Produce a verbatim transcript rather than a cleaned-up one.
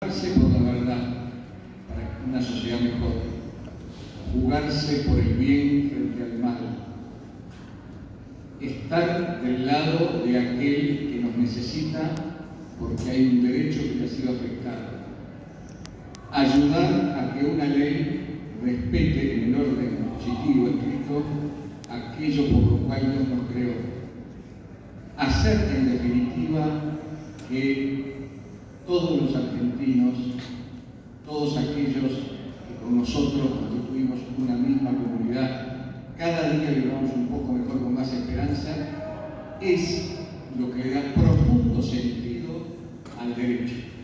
por la verdad, para una sociedad mejor, jugarse por el bien frente al mal, estar del lado de aquel que nos necesita porque hay un derecho que le ha sido afectado, ayudar a que una ley respete en el orden positivo escrito aquello por lo cual Dios nos creó, hacer en definitiva que todos los argentinos, todos aquellos que con nosotros constituimos una misma comunidad, cada día vivamos un poco mejor, con más esperanza, es lo que da profundo sentido al derecho.